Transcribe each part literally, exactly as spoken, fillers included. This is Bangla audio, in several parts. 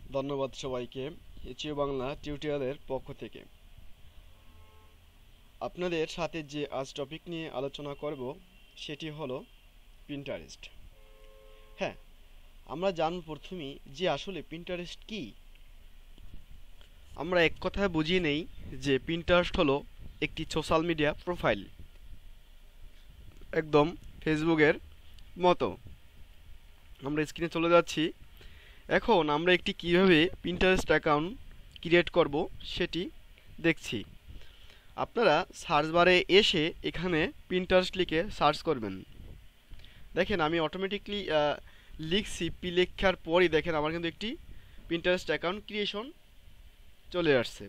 ধন্যবাদ সবাইকে এইচইউ বাংলা টিউটোরিয়ালের পক্ষ থেকে। আপনাদের সাথে যে আজ টপিক নিয়ে আলোচনা করব সেটি হলো পিন্টারেস্ট। হ্যাঁ, আমরা জানব প্রথমেই যে আসলে পিন্টারেস্ট কি। আমরা এক কথায় বুঝিয়ে নেই যে পিন্টারেস্ট হলো একটি সোশ্যাল মিডিয়া প্রোফাইল, একদম ফেসবুকের মতো। আমরা স্ক্রিনে চলে যাচ্ছি। এখন আমরা একটি কিভাবে পিন্টারেস্ট অ্যাকাউন্ট ক্রিয়েট করব সেটি দেখছি। আপনারা সার্চ বারে এসে এখানে পিন্টারেস্ট লিখে সার্চ করবেন। দেখেন আমি অটোমেটিকলি লিখছি, পি লেখার পরই দেখেন আমার কিন্তু একটি পিন্টারেস্ট অ্যাকাউন্ট ক্রিয়েশন চলে আসছে।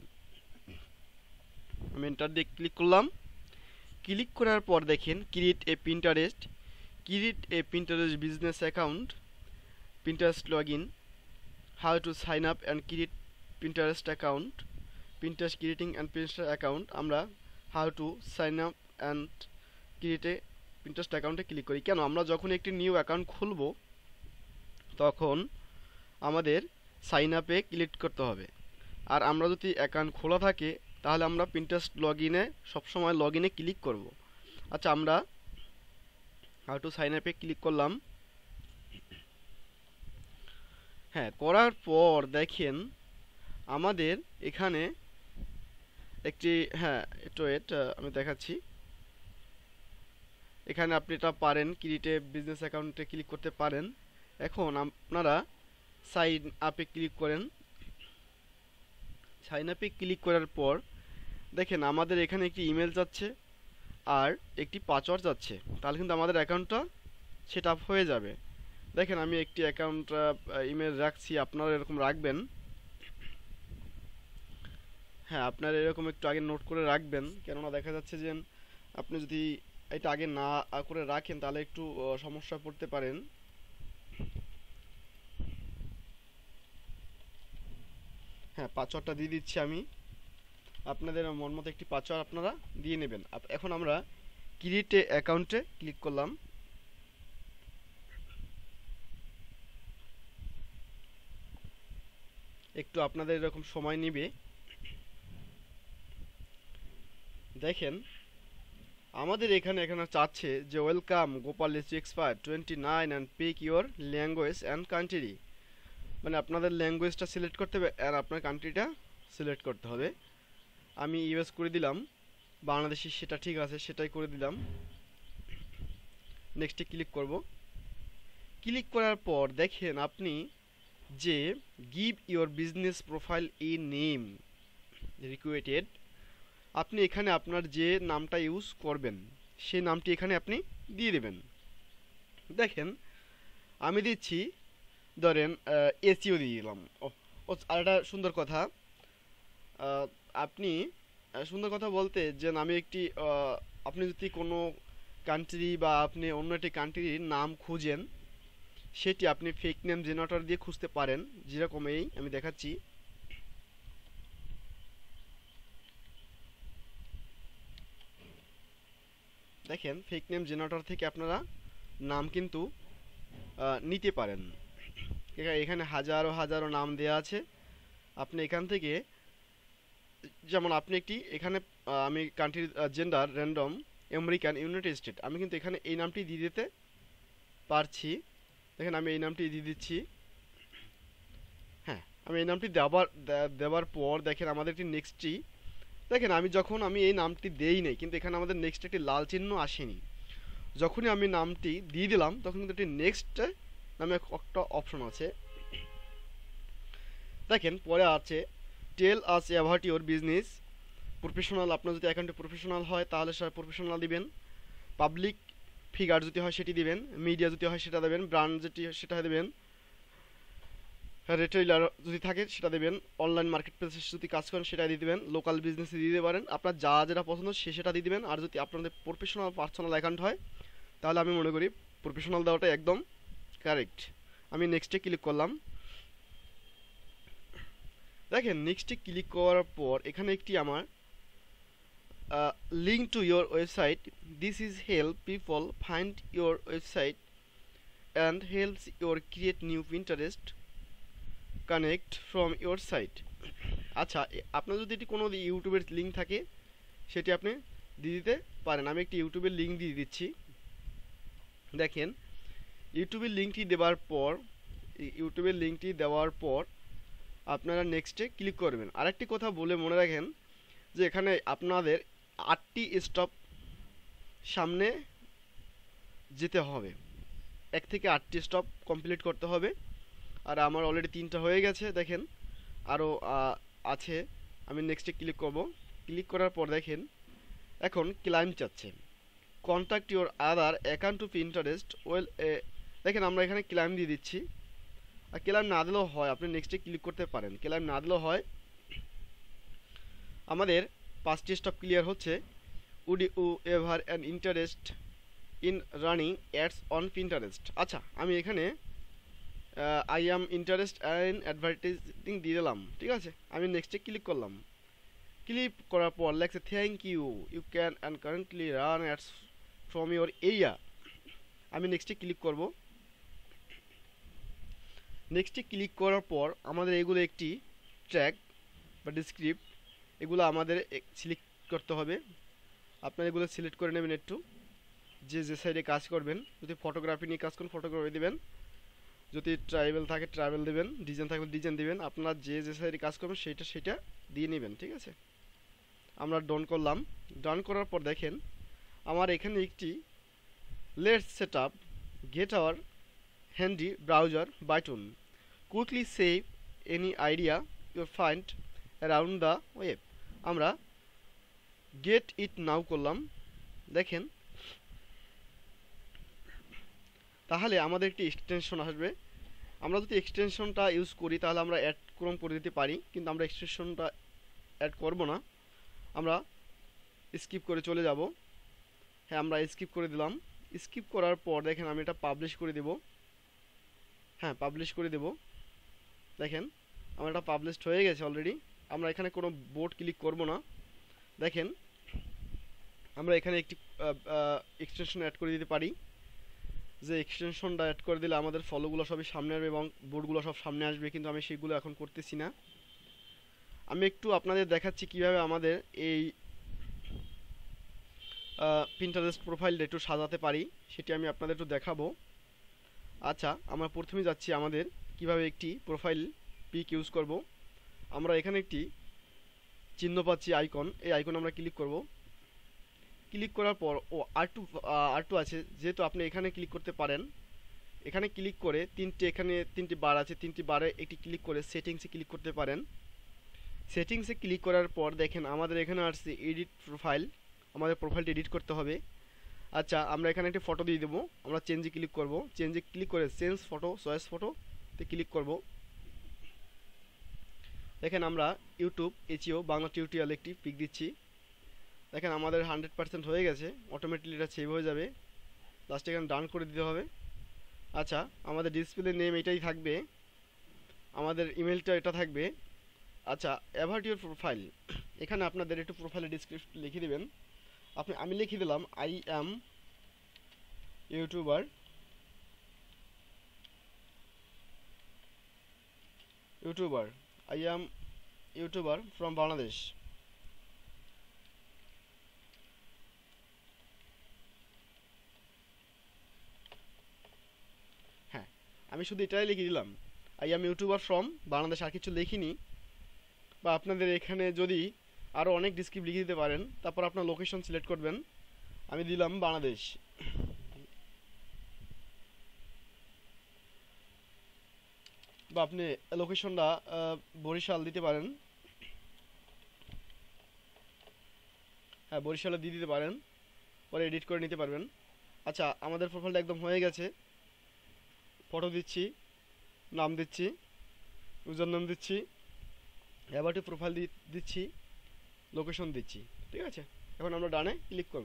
আমি এন্টার দিয়ে ক্লিক করলাম। ক্লিক করার পর দেখেন create a Pinterest create a Pinterest business account, Pinterest log in, how to sign up and create Pinterest account, Pinterest creating and Pinterest account। আমরা how to sign up and create a Pinterest অ্যাকাউন্টে ক্লিক করি। কেন? আমরা যখন একটি নিউ অ্যাকাউন্ট খুলব তখন আমাদের সাইন আপে ক্লিক করতে হবে। আর আমরা যদি অ্যাকাউন্ট খোলা থাকে তাহলে আমরা Pinterest লগ ইনে সবসময় লগ ইনে ক্লিক করব। আচ্ছা, আমরা how to sign up এ ক্লিক করলাম। হ্যাঁ, করার পর দেখেন আমাদের এখানে একটি, হ্যাঁ একটু ওয়েট, আমি দেখাচ্ছি। এখানে আপনি এটা পারেন ক্রিয়েট বিজনেস অ্যাকাউন্টে ক্লিক করতে পারেন। এখন আপনারা সাইন আপে ক্লিক করেন। সাইন আপে ক্লিক করার পর দেখেন আমাদের এখানে একটি ইমেল যাচ্ছে আর একটি পাসওয়ার্ড যাচ্ছে, তাহলে কিন্তু আমাদের অ্যাকাউন্টটা সেট আপ হয়ে যাবে। দেখেন আমি একটি অ্যাকাউন্ট ইমেল রাখছি, আপনারা এরকম রাখবেন। হ্যাঁ, আপনারা এরকম একটু আগে নোট করে রাখবেন, কেননা দেখা যাচ্ছে যে আপনি যদি এটা আগে না করে রাখেন তাহলে একটু সমস্যা পড়তে পারেন। হ্যাঁ, পাসওয়ার্ডটা দিয়ে দিচ্ছি আমি। আপনাদের মন মতো একটি পাসওয়ার্ড আপনারা দিয়ে নেবেন। এখন আমরা ক্রিয়েট অ্যাকাউন্টে ক্লিক করলাম। একটু আপনাদের এরকম সময় নেবে। দেখেন আমাদের এখানে এখানে চাচ্ছে যে welcome Gopal is expire twenty nine and pick your language and country. মানে আপনাদের ল্যাঙ্গুয়েজটা সিলেক্ট করতে হবে আর আপনার কান্ট্রিটা সিলেক্ট করতে হবে। আমি ইউএস করে দিলাম, বাংলাদেশি সেটা ঠিক আছে, সেটাই করে দিলাম। নেক্সটে ক্লিক করব। ক্লিক করার পর দেখেন আপনি যে গিভ ইউর বিজনেস প্রোফাইল ই নেম রিকোয়েটেড, আপনি এখানে আপনার যে নামটা ইউজ করবেন সেই নামটি এখানে আপনি দিয়ে দেবেন। দেখেন আমি দিচ্ছি, ধরেন এসিও দিয়ে দিলাম। ও আর একটা সুন্দর কথা, আপনি সুন্দর কথা বলতে যে আমি একটি, আপনি যদি কোনো কান্ট্রি বা আপনি অন্য একটি কান্ট্রির নাম খুঁজেন সেটি আপনি ফেক নেম জেনারেটর দিয়ে খুঁজতে পারেন, যেরকম এই আমি দেখাচ্ছি। দেখেন ফেক নেম জেনারেটর থেকে আপনারা নাম কিন্তু নিতে পারেন। এখানে হাজারো হাজারো নাম দেওয়া আছে। আপনি এখান থেকে, যেমন আপনি একটি এখানে আমি কান্ট্রির gender random American United State, আমি কিন্তু এখানে এই নামটি দিয়ে দিতে পারছি। দেখেন আমি এই নামটি দিয়ে দিচ্ছি। হ্যাঁ, আমি এই নামটি দেওয়ার দেওয়ার পর দেখেন আমাদের একটি নেক্সটটি, দেখেন আমি যখন আমি এই নামটি দেই নাই কিন্তু এখানে আমাদের নেক্সট একটি লাল চিহ্ন আসেনি। যখনই আমি নামটি দিয়ে দিলাম তখন কিন্তু একটি নেক্সট নামে একটা অপশন আছে। দেখেন পরে আছে tell us about your business professional, আপনার যদি অ্যাকাউন্টে প্রফেশনাল হয় তাহলে সেটা প্রফেশনাল দিবেন, পাবলিক ফিগার যদি হয় সেটি দিবেন, মিডিয়া যদি হয় সেটা দেবেন, ব্র্যান্ড যেটি সেটা দেবেন, রিটেইলার যদি থাকে সেটা দেবেন, অনলাইন মার্কেট প্লেসে যদি কাজ করেন সেটা দিয়ে দেবেন, লোকাল বিজনেসে দিয়ে দিতে পারেন, আপনার যা যেটা পছন্দ সে সেটা দিয়ে দেবেন। আর যদি আপনাদের প্রফেশনাল পার্সোনাল অ্যাকাউন্ট হয় তাহলে আমি মনে করি প্রফেশনাল দেওয়াটা একদম কারেক্ট। আমি নেক্সটে ক্লিক করলাম। দেখেন নেক্সটে ক্লিক করার পর এখানে একটি আমার link to your website, this is help people find your website and helps your create new Pinterest connect from your site. আচ্ছা, আপনার যদি এটি কোনো ইউটিউবের লিঙ্ক থাকে সেটি আপনি দিয়ে দিতে পারেন। আমি একটি ইউটিউবের লিঙ্ক দিয়ে দিচ্ছি। দেখেন, ইউটিউবের লিঙ্কটি দেওয়ার পর ইউটিউবের লিঙ্কটি দেওয়ার পর আপনারা নেক্সটে ক্লিক করবেন। আরেকটি কথা বলে মনে রাখেন যে এখানে আপনাদের আটটি স্টপ সামনে যেতে হবে, এক থেকে আটটি স্টপ কমপ্লিট করতে হবে। আর আমার অলরেডি তিনটা হয়ে গেছে, দেখেন আরও আছে। আমি নেক্সটে ক্লিক করব। ক্লিক করার পর দেখেন এখন ক্লাইম চাচ্ছে, contact your other account to Pinterest well. দেখেন আমরা এখানে ক্লাইম দিয়ে দিচ্ছি। আর ক্লাইম না দিলেও হয়, আপনি নেক্সটে ক্লিক করতে পারেন। ক্লাইম না দিলেও হয়। আমাদের পাঁচটি স্টপ ক্লিয়ার হচ্ছে। Would you ever an interest in running ads on Pinterest. আচ্ছা, আমি এখানে I am interest in advertising দিয়ে দিলাম, ঠিক আছে। আমি নেক্সটে ক্লিক করলাম। ক্লিক করার পর লেখছে thank you you can and currently run ads from your area. আমি নেক্সটে ক্লিক করব। নেক্সটে ক্লিক করার পর আমাদের এগুলো একটি ট্র্যাক বা ডিসক্রিপ্ট, এগুলো আমাদের সিলেক্ট করতে হবে। আপনারা এগুলো সিলেক্ট করে নেবেন একটু, যে যে সাইডে কাজ করবেন। যদি ফটোগ্রাফি নিয়ে কাজ করেন ফটোগ্রাফি দেবেন, যদি ট্রাইবেল থাকে ট্রাইবেল দেবেন, ডিজাইন থাকলে ডিজাইন দেবেন। আপনারা যে যে সাইডে কাজ করবেন সেইটা সেটা দিয়ে নেবেন, ঠিক আছে। আমরা ডান করলাম। ডান করার পর দেখেন আমার এখানে একটি let's set up get our handy browser button, quickly save any idea you find around the web. আমরা গেট ইট নাও করলাম। দেখেন তাহলে আমাদের একটি এক্সটেনশন আসবে। আমরা যদি এক্সটেনশনটা ইউজ করি তাহলে আমরা অ্যাড ক্রম করে দিতে পারি, কিন্তু আমরা এক্সটেনশনটা অ্যাড করব না, আমরা স্কিপ করে চলে যাব। হ্যাঁ, আমরা স্কিপ করে দিলাম। স্কিপ করার পর দেখেন আমি এটা পাবলিশ করে দেব। হ্যাঁ, পাবলিশ করে দেব। দেখেন আমার এটা পাবলিশড হয়ে গেছে অলরেডি। আমরা এখানে কোনো বোর্ড ক্লিক করব না। দেখেন আমরা এখানে একটি এক্সটেনশন অ্যাড করে দিতে পারি, যে এক্সটেনশনটা অ্যাড করে দিলে আমাদের ফলোগুলো সবই সামনে আসবে এবং বোর্ডগুলো সব সামনে আসবে, কিন্তু আমি সেগুলো এখন করতেছি না। আমি একটু আপনাদের দেখাচ্ছি কিভাবে আমাদের এই পিন্টারেস্ট প্রোফাইলটা একটু সাজাতে পারি, সেটি আমি আপনাদের একটু দেখাবো। আচ্ছা, আমরা প্রথমে যাচ্ছি আমাদের কিভাবে একটি প্রোফাইল পিক ইউজ করব। আমরা এখানে একটি চিহ্ন পাচ্ছি আইকন, এই আইকন আমরা ক্লিক করব। ক্লিক করার পর ও আর টু আর টু আছে, যেহেতু আপনি এখানে ক্লিক করতে পারেন। এখানে ক্লিক করে তিনটি এখানে তিনটি বার আছে, তিনটি বারে একটি ক্লিক করে সেটিংসে ক্লিক করতে পারেন। সেটিংসে ক্লিক করার পর দেখেন আমাদের এখানে আসছে এডিট প্রোফাইল, আমাদের প্রোফাইলটি এডিট করতে হবে। আচ্ছা, আমরা এখানে একটি ফটো দিয়ে দেবো। আমরা চেঞ্জে ক্লিক করব। চেঞ্জে ক্লিক করে চেঞ্জ ফটো চয়েস ফটোতে ক্লিক করব। দেখেন আমরা ইউটিউব এইচইও বাংলা টিউটোরিয়াল একটি পিক দিচ্ছি। দেখেন আমাদের হান্ড্রেড পার্সেন্ট হয়ে গেছে, অটোমেটিকলি এটা সেভ হয়ে যাবে। লাস্টে এখানে ডান করে দিতে হবে। আচ্ছা, আমাদের ডিসপ্লে নেম এটাই থাকবে, আমাদের ইমেলটা এটা থাকবে। আচ্ছা, অ্যাভাউট ইউর প্রোফাইল, এখানে আপনাদের একটু প্রোফাইলের ডিসক্রিপশন লিখে দেবেন। আপনি আমি লিখে দিলাম I am YouTuber YouTuber I am YouTuber from Bangladesh. হ্যাঁ, আমি শুধু এটাই লিখে দিলাম, I am YouTuber from Bangladesh, আর কিছু লিখিনি। বা আপনাদের এখানে যদি আরও অনেক ডিসক্রিপ্ট লিখে দিতে পারেন। তারপর আপনার লোকেশন সিলেক্ট করবেন। আমি দিলাম বাংলাদেশ। বা আপনি লোকেশনটা বরিশাল দিতে পারেন। হ্যাঁ, বরিশালে দিয়ে দিতে পারেন, পরে এডিট করে নিতে পারবেন। আচ্ছা, আমাদের প্রোফাইলটা একদম হয়ে গেছে। ফটো দিচ্ছি, নাম দিচ্ছি, ইউজার নাম দিচ্ছি, অ্যাবাউট প্রোফাইল দিচ্ছি, লোকেশন দিচ্ছি, ঠিক আছে। এখন আমরা ডানে ক্লিক করব।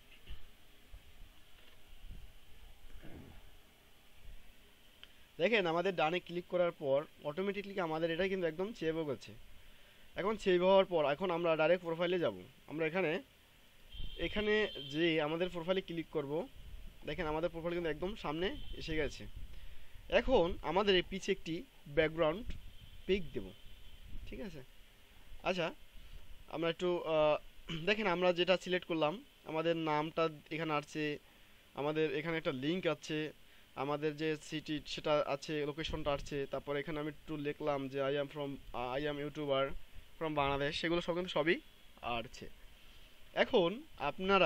দেখেন আমাদের ডানে ক্লিক করার পর অটোমেটিকলি আমাদের এটা কিন্তু একদম সেভ হয়ে গেছে। এখন সেভ হওয়ার পর এখন আমরা ডাইরেক্ট প্রোফাইলে যাব। আমরা এখানে এখানে যে আমাদের প্রোফাইলে ক্লিক করব। দেখেন আমাদের প্রোফাইল কিন্তু একদম সামনে এসে গেছে। এখন আমাদের এই পিছে একটি ব্যাকগ্রাউন্ড পিক দেব, ঠিক আছে। আচ্ছা, আমরা একটু দেখেন আমরা যেটা সিলেক্ট করলাম, আমাদের নামটা এখানে আসছে, আমাদের এখানে একটা লিঙ্ক আছে, আমাদের যে সিটি সেটা আছে, লোকেশনটা আসছে, তারপর এখানে আমি একটু লিখলাম যে I am from I am YouTuber from Bangladesh, সেগুলো সব কিন্তু সবই আসছে। এখন আপনারা,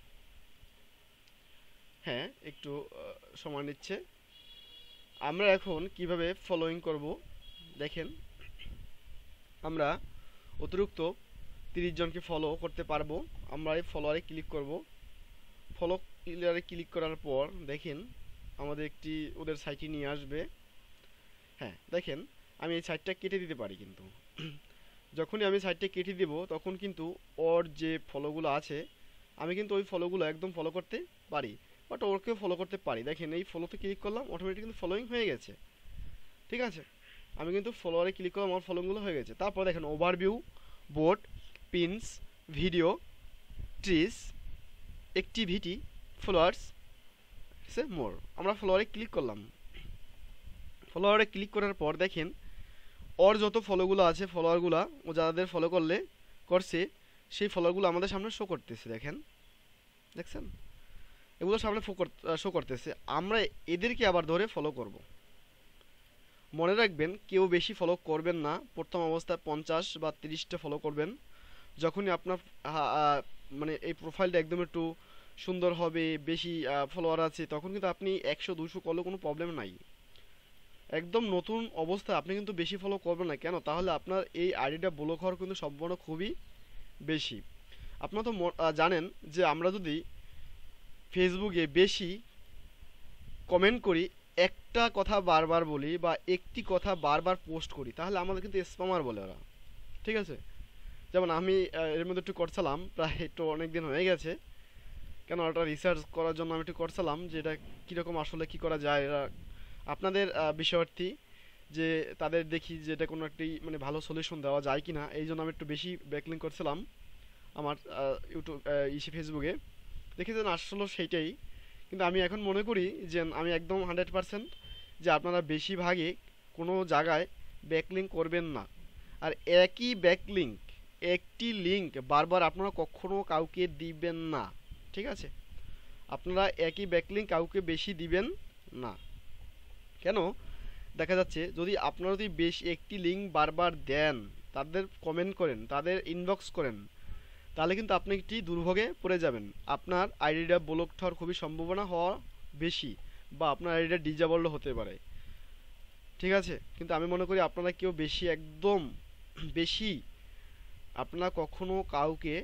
হ্যাঁ একটু সময় নিচ্ছে, আমরা এখন কিভাবে ফলোইং করব দেখেন। আমরা অতিরিক্ত তিরিশ জনকে ফলো করতে পারবো। আমরা এই ফলোয়ারে ক্লিক করব। ফলো ক্লিয়ারে ক্লিক করার পর দেখেন আমাদের একটি ওদের সাইটে নিয়ে আসবে। হ্যাঁ দেখেন আমি এই সাইটটা কেটে দিতে পারি, কিন্তু যখনই আমি সাইটটা কেটে দিব তখন কিন্তু ওর যে ফলোগুলো আছে আমি কিন্তু ওই ফলোগুলো একদম ফলো করতে পারি, বাট ওরকেও ফলো করতে পারি। দেখেন এই ফলোতে ক্লিক করলাম, অটোমেটিক কিন্তু ফলোইং হয়ে গেছে, ঠিক আছে। আমি কিন্তু ফলোয়ারে ক্লিক করলাম, আমার ফলোগুলো হয়ে গেছে। তারপর দেখেন overview, board, pins, video, tries, activity, followers, see more. আমরা ফলোয়ারে ক্লিক করলাম। ফলোয়ারে ক্লিক করার পর দেখেন ওর যত ফলোগুলো আছে, ফলোয়ারগুলো ও যাদের ফলো করলে করছে সেই ফলোয়ারগুলো আমাদের সামনে শো করতেছে। দেখেন, দেখছেন এগুলো সামনে শো করতেছে। আমরা এদেরকে আবার ধরে ফলো করব। মনে রাখবেন কেউ বেশি ফলো করবেন না, প্রথম অবস্থায় পঞ্চাশ বা তিরিশটা ফলো করবেন। যখনই আপনার মানে এই প্রোফাইলটা একদম একটু সুন্দর হবে, বেশি ফলোয়ার আছে, তখন কিন্তু আপনি একশো দুশো করলেও কোনো প্রবলেম নাই। একদম নতুন অবস্থায় আপনি কিন্তু বেশি ফলো করবেন না, কেন? তাহলে আপনার এই আইডিটা ব্লক হওয়ার কিন্তু সম্ভাবনা খুবই বেশি। আপনারা তো জানেন যে আমরা যদি ফেসবুকে বেশি কমেন্ট করি, একটা কথা বারবার বলি বা একটি কথা বারবার পোস্ট করি, তাহলে আমাদের কিন্তু স্প্যামার বলে ওরা, ঠিক আছে। যেমন আমি এর মধ্যে একটু করছিলাম, প্রায় একটু অনেক দিন হয়ে গেছে, কেন ওটা রিসার্চ করার জন্য আমি একটু করছিলাম যে এটা কীরকম আসলে কী করা যায়। এরা আপনাদের বিষয়ার্থী যে তাদের দেখি যে এটা কোনো একটি মানে ভালো সলিউশন দেওয়া যায় কি না, এই জন্য আমি একটু বেশি ব্যাকলিং করছিলাম আমার ইউটিউব ইসি ফেসবুকে, দেখি যেন আসলে সেইটাই। কিন্তু আমি এখন মনে করি যে আমি একদম হান্ড্রেড পারসেন্ট যে আপনারা বেশিরভাগই কোনো জায়গায় ব্যাকলিং করবেন না। আর একই ব্যাকলিঙ্ক, একটি লিঙ্ক বারবার আপনারা কখনো কাউকে দিবেন না, ঠিক আছে। আপনারা একই ব্যাকলিঙ্ক কাউকে বেশি দিবেন না। কেন? দেখা যাচ্ছে যদি আপনারা যদি বেশি একটি লিঙ্ক বারবার দেন, তাদের কমেন্ট করেন, তাদের ইনবক্স করেন, তাহলে কিন্তু আপনি একটি দুর্ভোগে পড়ে যাবেন। আপনার আইডিটা ব্লক হওয়ার খুবই সম্ভাবনা হওয়া বেশি, বা আপনার আইডিটা ডিজেবলড হতে পারে, ঠিক আছে। কিন্তু আমি মনে করি আপনারা কেউ বেশি একদম বেশি আপনারা কখনো কাউকে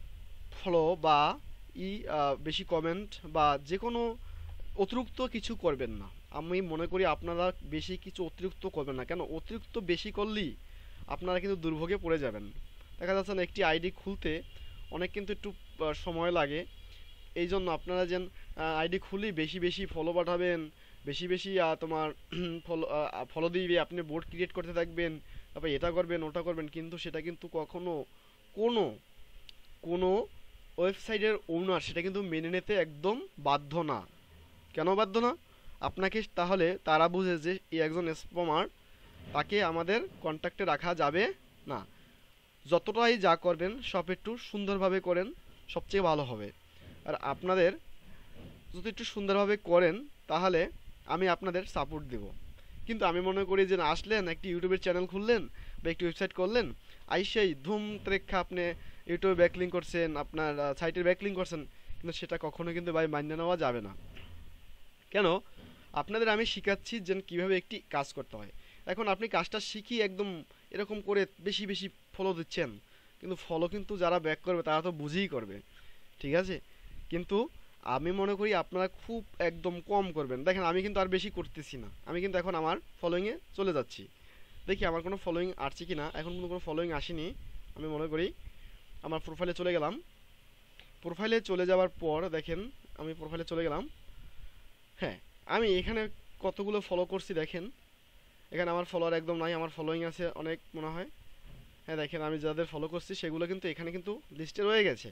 ফলো বা ই বেশি কমেন্ট বা যে কোনো অতিরিক্ত কিছু করবেন না। আমি মনে করি আপনারা বেশি কিছু অতিরিক্ত করবেন না, কেন? অতিরিক্ত বেশি করলেই আপনারা কিন্তু দুর্ভোগে পড়ে যাবেন। দেখা যাচ্ছে না একটি আইডি খুলতে অনেক কিন্তু একটু সময় লাগে, এই জন্য আপনারা যেন আইডি খুলি বেশি বেশি ফলো পাঠাবেন, বেশি বেশি তোমার ফলো ফলো দিবে, আপনি বোর্ড ক্রিয়েট করতে থাকবেন, তারপর এটা করবেন ওটা করবেন, কিন্তু সেটা কিন্তু কখনো কোনো কোনো ওয়েবসাইটের ওনার সেটা কিন্তু মেনে নিতে একদম বাধ্য না। কেন বাধ্য না? আপনাকে তাহলে তারা বুঝে যে এই একজন স্প্যামার, তাকে আমাদের কন্ট্যাক্টে রাখা যাবে না। যতটাই যা করবেন সব একটু সুন্দরভাবে করেন, সবচেয়ে ভালো হবে। আর আপনাদের যদি একটু সুন্দরভাবে করেন তাহলে আমি আপনাদের সাপোর্ট দেব। কিন্তু আমি মনে করি যে আসলেন একটি ইউটিউবের চ্যানেল খুললেন বা একটি ওয়েবসাইট করলেন, আইসেই ধুম ত্রেক্ষা আপনি ইউটিউবে ব্যাকলিং করছেন, আপনার সাইটের ব্যাকলিং করছেন, কিন্তু সেটা কখনো কিন্তু ভাই মান্য নেওয়া যাবে না। কেন? আপনাদের আমি শেখাচ্ছি যে কীভাবে একটি কাজ করতে হয়। এখন আপনি কাজটা শিখি একদম এরকম করে বেশি বেশি ফলো দিচ্ছেন, কিন্তু ফলো কিন্তু যারা ব্যাক করবে তারা তো বুঝেই করবে, ঠিক আছে। কিন্তু আমি মনে করি আপনারা খুব একদম কম করবেন। দেখেন আমি কিন্তু আর বেশি করতেছি না, আমি কিন্তু এখন আমার ফলোয়িংয়ে চলে যাচ্ছি, দেখি আমার কোনো ফলোয়িং আসছে কি না। এখন কিন্তু কোনো ফলোয়িং আসেনি। আমি মনে করি আমার প্রোফাইলে চলে গেলাম। প্রোফাইলে চলে যাওয়ার পর দেখেন আমি প্রোফাইলে চলে গেলাম। হ্যাঁ, আমি এখানে কতগুলো ফলো করছি দেখেন, এখানে আমার ফলোয়ার একদম নাই, আমার ফলোয়িং আছে অনেক মনে হয়। হ্যাঁ দেখেন আমি যাদের ফলো করছি সেগুলো কিন্তু এখানে কিন্তু লিস্টে রয়ে গেছে।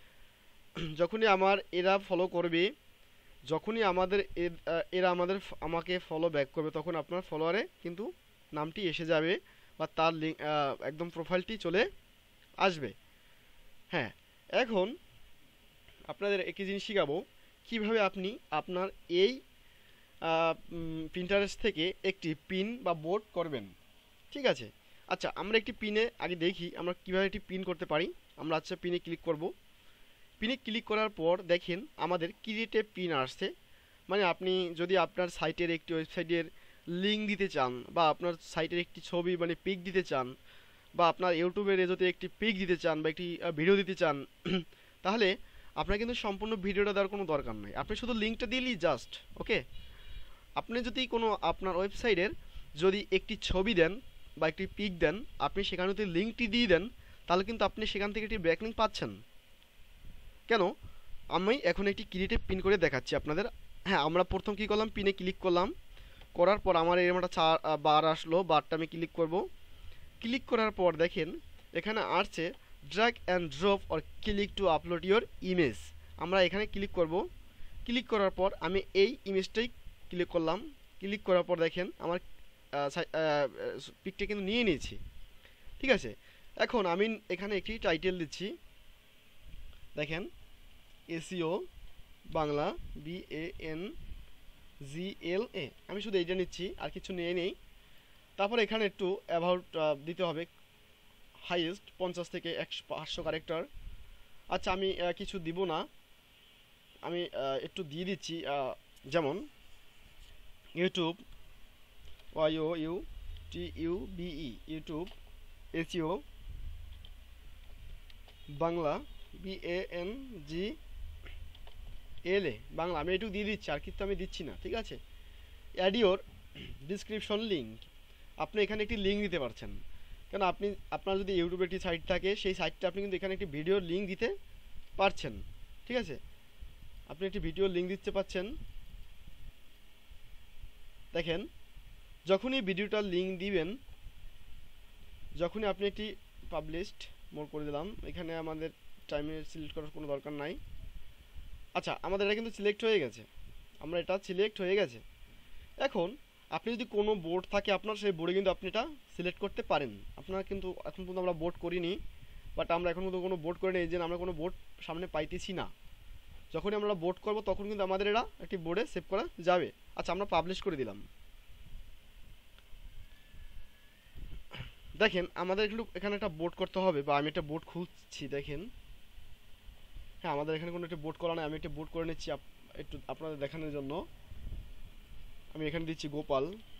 যখনই আমার এরা ফলো করবে, যখনই আমাদের এরা আমাদের আমাকে ফলো ব্যাক করবে, তখন আপনার ফলোয়ারে কিন্তু নামটি এসে যাবে বা তার লিঙ্ক একদম প্রোফাইলটি চলে আসবে। হ্যাঁ, এখন আপনাদের একই জিনিস শেখাবো কীভাবে আপনি আপনার এই পিন্টারেস্ট থেকে একটি পিন বা বোর্ড করবেন। ঠিক আছে, আচ্ছা আমরা একটি পিনে আগে দেখি আমরা কীভাবে একটি পিন করতে পারি। আমরা আচ্ছা পিনে ক্লিক করব। পিনে ক্লিক করার পর দেখেন আমাদের ক্রিয়েটে পিন আসছে। মানে আপনি যদি আপনার সাইটের একটি ওয়েবসাইটের লিঙ্ক দিতে চান বা আপনার সাইটের একটি ছবি মানে পিক দিতে চান বা আপনার ইউটিউবের যদি একটি পিক দিতে চান বা একটি ভিডিও দিতে চান তাহলে আপনার কিন্তু সম্পূর্ণ ভিডিওটা দেওয়ার কোনো দরকার নেই, আপনি শুধু লিঙ্কটা দিলেই জাস্ট ওকে। আপনি যদি কোনো আপনার ওয়েবসাইটের যদি একটি ছবি দেন বা একটি পিক দেন, আপনি সেখানে যদি লিঙ্কটি দিয়ে দেন তাহলে কিন্তু আপনি সেখান থেকে একটি ব্যাকলিঙ্ক পাচ্ছেন। কেন, আমি এখন একটি ক্রিয়েটিভ পিন করে দেখাচ্ছি আপনাদের। হ্যাঁ, আমরা প্রথম কী করলাম, পিনে ক্লিক করলাম, করার পর আমার এরকম একটা চার বার আসলো, বারটা আমি ক্লিক করব। ক্লিক করার পর দেখেন এখানে আসছে drag and drop or click to upload your image. আমরা এখানে ক্লিক করব। ক্লিক করার পর আমি এই ইমেজটাই ক্লিক করলাম। ক্লিক করার পর দেখেন আমার পিকটা কিন্তু নিয়ে নিয়েছি। ঠিক আছে, এখন আমি এখানে একটি টাইটেল দিচ্ছি, দেখেন SEO Bangla B A N G L A, আমি শুধু এইটা নিচ্ছি আর কিছু নিয়ে নেই। তারপর এখানে একটু অ্যাবাউট দিতে হবে, হাইয়েস্ট পঞ্চাশ থেকে একশো পাঁচশো ক্যারেক্টার। আচ্ছা আমি কিছু দিব না, আমি একটু দিয়ে দিচ্ছি, যেমন YouTube Y O U T U B E YouTube SEO Bangla B A N G L A Bangla, আমি এটুকু দিয়ে দিচ্ছি আর কিন্তু আমি দিচ্ছি না। ঠিক আছে, অ্যাড ইউর ডিসক্রিপশন লিঙ্ক, আপনি এখানে একটি লিঙ্ক দিতে পারছেন। কেন, আপনি আপনার যদি ইউটিউবে একটি সাইট থাকে সেই সাইটটা আপনি কিন্তু এখানে একটি ভিডিওর লিঙ্ক দিতে পারছেন। ঠিক আছে, আপনি একটি ভিডিওর লিঙ্ক দিতে পারছেন। দেখেন যখনই ভিডিওটার লিঙ্ক দিবেন, যখনই আপনি একটি পাবলিশড মোর করে দিলাম, এখানে আমাদের টাইমে সিলেক্ট করার কোনো দরকার নাই। আচ্ছা আমাদের এটা কিন্তু সিলেক্ট হয়ে গেছে, আমরা এটা সিলেক্ট হয়ে গেছে। এখন আপনি যদি কোনো বোর্ড থাকে আপনার, সেই বোর্ডে কিন্তু আপনি এটা সিলেক্ট করতে পারেন। আপনারা কিন্তু এখন পর্যন্ত আমরা বোর্ড করিনি, বাট আমরা এখন পর্যন্ত কোনো বোর্ড করিনি, এই জন্য আমরা কোনো বোর্ড সামনে পাইতেছি না। যখনই আমরা বোর্ড করব তখন কিন্তু আমাদের এটা একটি বোর্ডে সেভ করা যাবে। আচ্ছা আমরা পাবলিশ করে দিলাম। দেখেন আমাদের একটু এখানে একটা বোর্ড করতে হবে, বা আমি একটা বোর্ড খুঁজছি। দেখেন হ্যাঁ, আমাদের এখানে কোনো একটা বোর্ড করা নেই, আমি একটা বোর্ড করে নিচ্ছি একটু আপনাদের দেখানোর জন্য। আমি এখানে দিচ্ছি গোপাল,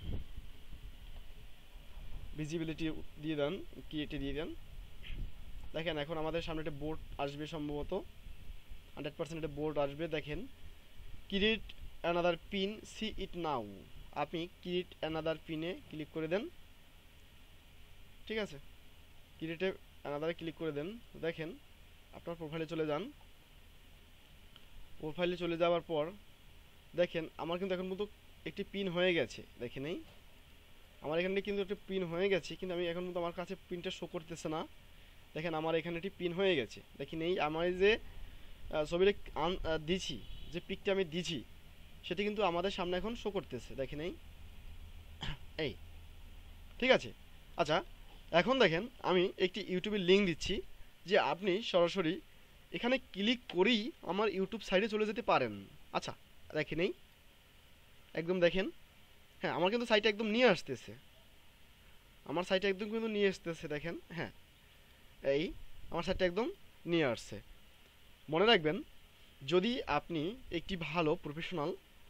ভিজিবিলিটি দিয়ে দেন, ক্রিয়েটে দিয়ে দেন। দেখেন এখন আমাদের সামনে একটা বোর্ড আসবে, সম্ভবত হান্ড্রেড পার্সেন্ট একটা বোর্ড আসবে। দেখেন create another pin, see it now, আপনি ক্রিয়েট অ্যানাদার পিনে ক্লিক করে দেন। ঠিক আছে, ক্রিয়েটে অ্যানাদারে ক্লিক করে দেন। দেখেন আপনার প্রোফাইলে চলে যান। প্রোফাইলে চলে যাওয়ার পর দেখেন আমার কিন্তু এখন পর্যন্ত একটি পিন হয়ে গেছে। দেখেন এই আমার এখানে কিন্তু একটা পিন হয়ে গেছে, কিন্তু আমি এখন পর্যন্ত আমার কাছে পিনটা শো করতেছে না। দেখেন আমার এখানে একটি পিন হয়ে গেছে। দেখেন এই আমার যে ছবিটা দিছি, যে পিকটা আমি দিছি, সেটা কিন্তু আমাদের সামনে এখন শো করতেছে। দেখেন এই এই ঠিক আছে। আচ্ছা এখন দেখেন আমি একটি ইউটিউবের লিঙ্ক দিচ্ছি, যে আপনি সরাসরি এখানে ক্লিক করেই আমার ইউটিউব সাইটে চলে যেতে পারেন। আচ্ছা দেখেন এই একদম দেখেন, হ্যাঁ আমার কিন্তু সাইটে একদম নিয়ে আসতেছে, আমার সাইটে একদম কিন্তু নিয়ে আসতেছে। দেখেন হ্যাঁ, এই আমার সাইটটা একদম নিয়ে আসছে। মনে রাখবেন, যদি আপনি একটি ভালো প্রফেশনাল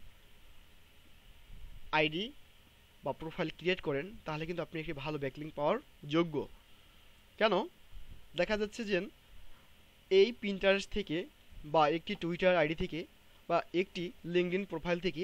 আইডি বা প্রোফাইল ক্রিয়েট করেন তাহলে কিন্তু আপনি একটি ভালো ব্যাকলিঙ্ক পাওয়ার যোগ্য। কেন, দেখা যাচ্ছে যে এই পিন্টারেস্ট থেকে বা একটি টুইটার আইডি থেকে বা একটি লিঙ্কডইন প্রোফাইল থেকে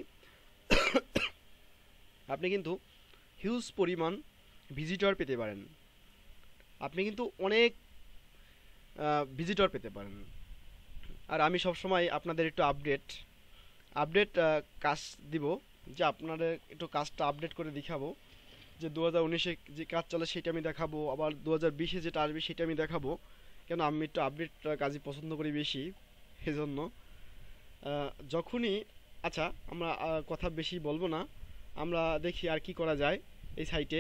আপনি কিন্তু হিউজ পরিমাণ ভিজিটর পেতে পারেন, আপনি কিন্তু অনেক ভিজিটর পেতে পারেন। আর আমি সবসময় আপনাদের একটু আপডেট আপডেট কাজ দিব, যে আপনাদের একটু কাজটা আপডেট করে দেখাবো, যে দু হাজার উনিশে যে কাজ চলে সেটা আমি দেখাবো, আবার দু হাজার বিশে যেটা আসবে সেটা আমি দেখাবো। কেন আমি একটু আপডেট কাজই পছন্দ করি বেশি, সেজন্য যখনই আচ্ছা আমরা কথা বেশি বলবো না, আমরা দেখি আর কি করা যায় এই সাইটে।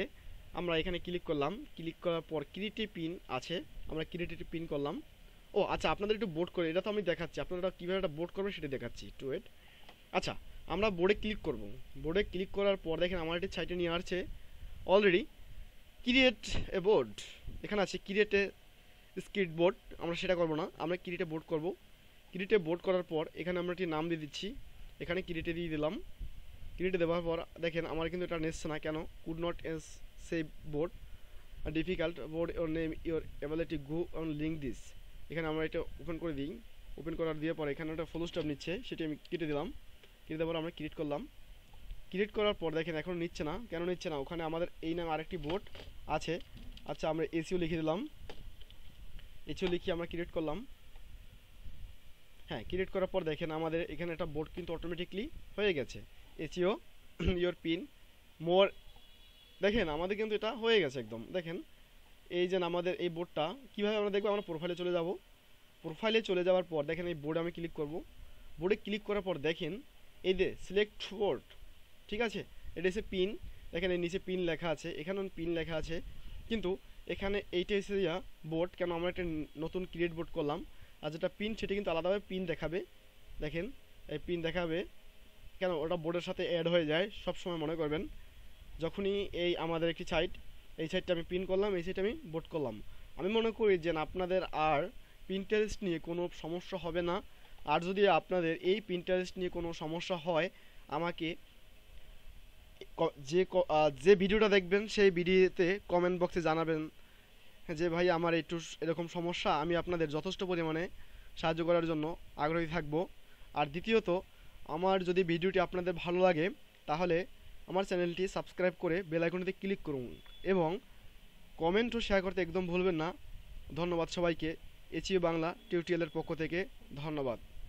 আমরা এখানে ক্লিক করলাম, ক্লিক করার পর ক্রিয়েট পিন আছে, আমরা ক্রিয়েট পিন করলাম। ও আচ্ছা, আপনাদের একটু বোর্ড করে, এটা তো আমি দেখাচ্ছি, আপনারা কীভাবে একটা বোর্ড করবেন সেটা দেখাচ্ছি, একটু ওয়েট। আচ্ছা, আমরা বোর্ডে ক্লিক করব। বোর্ডে ক্লিক করার পর দেখেন আমার একটি সাইটে নিয়ে আসছে অলরেডি ক্রিয়েট এ বোর্ড, এখানে আছে ক্রিয়েট এ স্ক্রিপ্ট বোর্ড। আমরা সেটা করব না, আমরা ক্রিয়েট এ বোর্ড করব। ক্রিয়েট এ বোর্ড করার পর এখানে আমরা একটি নাম দিয়ে দিচ্ছি, এখানে ক্রিয়েটে দিয়ে দিলাম। ক্রিয়েটে দেওয়ার পর দেখেন আমার কিন্তু এটা নিচ্ছে না কেন, could not as save board difficult board your name your ability go on link this. এখানে আমরা এটা ওপেন করে দিই, ওপেন করার দিয়ে পরে এখানে একটা ফুল স্টপ নিচ্ছে, সেটি আমি কেটে দিলাম। কেটে দেওয়ার পর আমরা ক্রিয়েট করলাম। ক্রিয়েট করার পর দেখেন এখন নিচ্ছে না, কেন নিচ্ছে না, ওখানে আমাদের এই নাম আরেকটি বোর্ড আছে। আচ্ছা, আমরা এসিও লিখে দিলাম, এসিও লিখে আমরা ক্রিয়েট করলাম। হ্যাঁ, ক্রিয়েট করার পর দেখেন আমাদের এখানে একটা বোর্ড কিন্তু অটোমেটিকলি হয়ে গেছে, এসিও ইওর পিন মোর। দেখেন আমাদের কিন্তু এটা হয়ে গেছে একদম। দেখেন এই যে আমাদের এই বোর্ডটা কীভাবে আমরা দেখবো, আমরা প্রোফাইলে চলে যাব। প্রোফাইলে চলে যাওয়ার পর দেখেন এই বোর্ডে আমি ক্লিক করব। বোর্ডে ক্লিক করার পর দেখেন এই যে সিলেক্ট বোর্ড, ঠিক আছে, এটা হচ্ছে পিন। দেখেন এই নিচে পিন লেখা আছে, এখানেও পিন লেখা আছে, কিন্তু এখানে এইটা হচ্ছে ইয়া বোর্ড, কেন আমরা একটা নতুন ক্রিয়েট বোর্ড করলাম। আর যেটা পিন সেটা কিন্তু আলাদাভাবে পিন দেখাবে। দেখেন এই পিন দেখাবে কেন, ওটা বোর্ডের সাথে অ্যাড হয়ে যায়, সব সময় মনে করবেন। যখনই এই আমাদের একটি সাইট, এই সাইটটা আমি পিন করলাম, এই সাইটটা আমি বোর্ড করলাম। আমি মনে করি যে আপনাদের আর পিন্টারেস্ট নিয়ে কোনো সমস্যা হবে না। আর যদি আপনাদের এই পিন্টারেস্ট নিয়ে কোনো সমস্যা হয়, আমাকে যে যে ভিডিওটা দেখবেন সেই ভিডিওতে কমেন্ট বক্সে জানাবেন যে ভাই আমার একটু এরকম সমস্যা, আমি আপনাদের যথেষ্ট পরিমাণে সাহায্য করার জন্য আগ্রহী থাকব। আর দ্বিতীয়ত, আমার যদি ভিডিওটি আপনাদের ভালো লাগে তাহলে আমার চ্যানেলটি সাবস্ক্রাইব করে বেল আইকনটিতে ক্লিক করুন এবং কমেন্ট ও শেয়ার করতে একদম ভুলবেন না। ধন্যবাদ সবাইকে। এসইও বাংলা টিউটোরিয়ালের পক্ষ থেকে ধন্যবাদ।